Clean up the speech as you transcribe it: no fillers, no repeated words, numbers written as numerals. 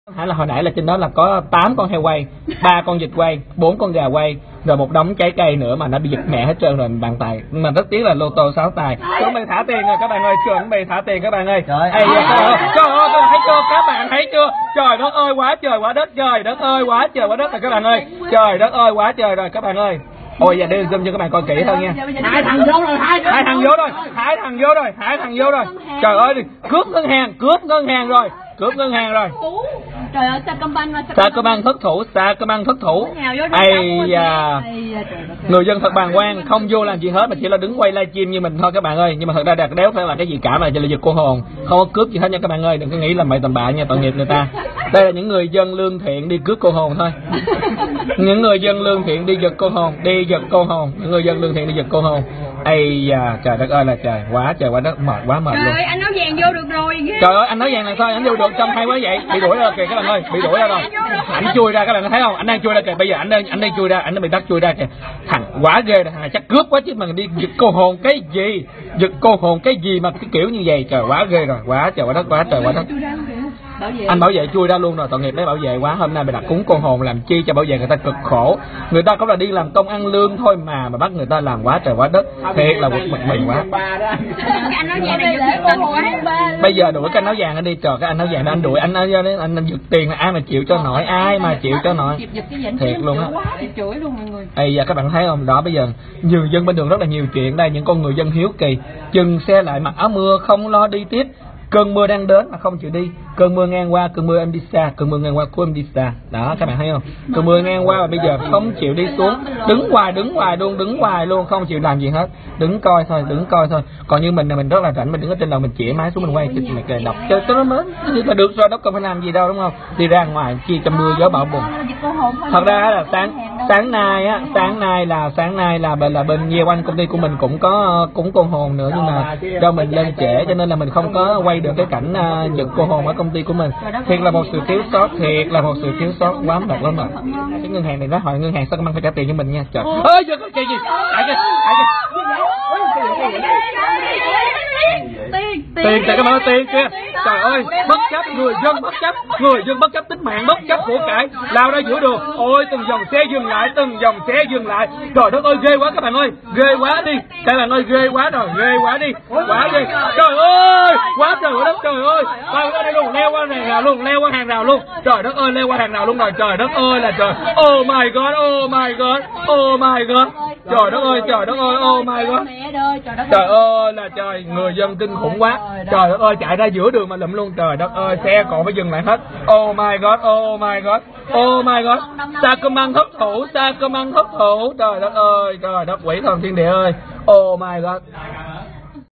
Hả là hồi nãy là trên đó là có 8 con heo quay, 3 con vịt quay, 4 con gà quay, rồi một đống trái cây nữa mà nó bị giật mẹ hết trơn rồi bàn tài. Nhưng mà rất tiếc là lô tô 6 tài. Chuẩn bị thả tiền rồi các bạn ơi, chuẩn bị thả tiền các bạn ơi. Trời ơi, thấy chưa các bạn thấy chưa? Trời đất ơi quá trời quá đất, trời đất ơi quá trời quá đất rồi các bạn ơi. Trời đất ơi quá trời rồi các bạn ơi. Ôi giờ đưa zoom cho các bạn coi kỹ thôi nha. Hai thằng vô rồi, hai thằng vô rồi. Trời ơi, cướp ngân hàng rồi. Trời ơi, Sacombank thất thủ. Ây da. Người dân thật bàng hoàng, không vô làm gì hết mà chỉ là đứng quay livestream như mình thôi các bạn ơi. Nhưng mà thật ra đạt đéo phải là cái gì cả mà chỉ là giật cô hồn, không có cướp gì hết nha các bạn ơi. Đừng có nghĩ là mày tầm bạ nha, tội nghiệp người ta. Đây là những người dân lương thiện đi cướp cô hồn thôi. Những người dân lương thiện đi giật cô hồn, những người dân lương thiện đi giật cô hồn. Ây da, trời đất ơi là trời, quá trời quá đất, mệt quá mệt luôn. Trời ơi, anh áo vàng vô được rồi. Trời ơi, anh nói vàng là sao anh vô được, trông hay quá vậy. Bị đuổi ra kìa các bạn ơi, bị đuổi ra rồi. Anh chui ra các bạn thấy không? Anh đang chui ra kìa, bây giờ anh đang chui ra, anh đang bị bắt chui ra kìa. Thằng quá ghê rồi, thằng này chắc cướp quá chứ mà đi giật cô hồn cái gì? Giật cô hồn cái gì mà cái kiểu như vậy, trời quá ghê rồi, quá trời quá đất, quá trời quá đất. Anh bảo vệ chui ra luôn rồi, tội nghiệp mấy bảo vệ quá. Hôm nay bị đặt cúng con hồn làm chi cho bảo vệ người ta cực khổ. Người ta cũng là đi làm công ăn lương thôi mà bắt người ta làm quá trời quá đất. Thiệt là bực mình quá. Anh nói vàng này giật tình quá. Bây giờ đuổi cái anh áo vàng anh đi, trời, cái anh áo vàng đó anh đuổi anh giật tiền là ai mà chịu cho nổi, ai mà chịu cho nổi. Thiệt luôn á. Ây da, các bạn thấy không? Đó, bây giờ người dân bên đường rất là nhiều chuyện đây, những con người dân hiếu kỳ dừng xe lại mặc áo mưa không lo đi tiếp. Cơn mưa đang đến mà không chịu đi. Cơn mưa ngang qua, cơn mưa em đi xa, cơn mưa ngang qua của em đi xa. Đó các bạn thấy không? Cơn mưa ngang qua mà bây giờ không chịu đi xuống, đứng hoài luôn, không chịu làm gì hết. Đứng coi thôi. Còn như mình là mình rất là rảnh, mình đứng ở trên lầu mình chĩa máy xuống mình quay mình đọc cho nó mới là được rồi, đâu cần phải làm gì đâu đúng không? Đi ra ngoài chi cho mưa gió bão bùng. Thật ra là sáng nay là bên Gia Oanh công ty của mình cũng có cúng cô hồn nữa, nhưng mà do mình lên trễ cho nên là mình không có quay được cái cảnh giật cô hồn ở công ty của mình. Thiệt là một sự thiếu sót, quá mệt. Cái ngân hàng này nó hỏi ngân hàng sao mang phải trả tiền cho mình nha. Trời ơi, giờ có chuyện gì? Tiền các bạn ơi, tiền kia. Trời ơi, bất chấp người dân bất chấp tính mạng, bất chấp của cải lao ra giữa đường. Ôi từng dòng xe dừng lại. Trời đất ơi, ghê quá các bạn ơi, ghê quá đi. Các bạn ơi, ghê quá rồi, quá ghê. Trời ơi, quá trời quá đất, trời ơi. Tao ở đây luôn, leo qua hàng rào luôn. Trời đất ơi, leo qua hàng rào luôn rồi. Trời đất ơi là trời. Oh my god. Trời đất ơi, oh my god. Trời ơi là trời, người dân kinh khủng quá. Trời đất ơi, chạy ra giữa đường mà lụm luôn. Trời đất ơi, xe còn phải dừng lại hết. Oh my god. Sacombank thất thủ. Trời đất ơi, trời đất quỷ thần thiên địa ơi. Oh my god.